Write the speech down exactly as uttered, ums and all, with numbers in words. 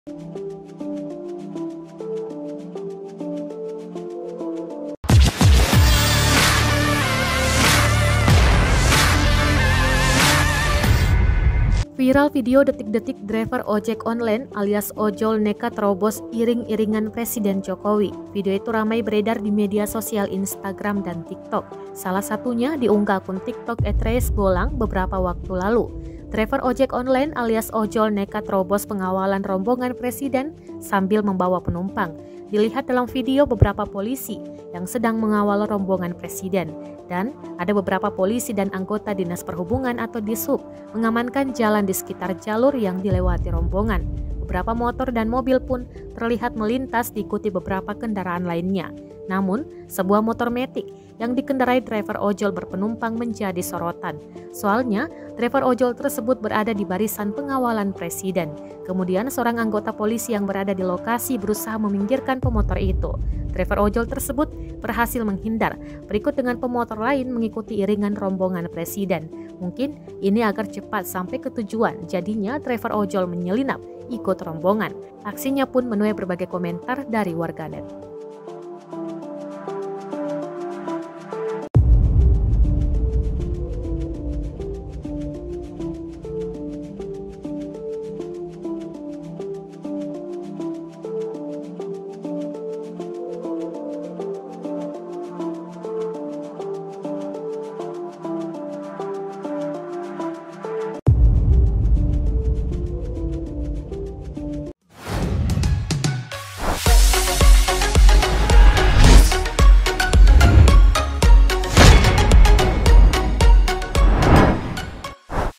Viral video detik-detik driver ojek online alias ojol nekat terobos iring-iringan Presiden Jokowi. Video itu ramai beredar di media sosial Instagram dan TikTok. Salah satunya diunggah akun TikTok et reis bolang beberapa waktu lalu. Driver ojek online alias ojol nekat terobos pengawalan rombongan Presiden sambil membawa penumpang. Dilihat dalam video beberapa polisi yang sedang mengawal rombongan Presiden. Dan ada beberapa polisi dan anggota Dinas Perhubungan atau Dishub mengamankan jalan di sekitar jalur yang dilewati rombongan. Beberapa motor dan mobil pun terlihat melintas diikuti beberapa kendaraan lainnya. Namun, sebuah motor metik yang dikendarai driver ojol berpenumpang menjadi sorotan. Soalnya, driver ojol tersebut berada di barisan pengawalan Presiden. Kemudian, seorang anggota polisi yang berada di lokasi berusaha meminggirkan pemotor itu. Driver ojol tersebut berhasil menghindar, berikut dengan pemotor lain mengikuti iringan rombongan Presiden. Mungkin ini agar cepat sampai ke tujuan, jadinya driver ojol menyelinap ikut rombongan. Aksinya pun menuai berbagai komentar dari warganet.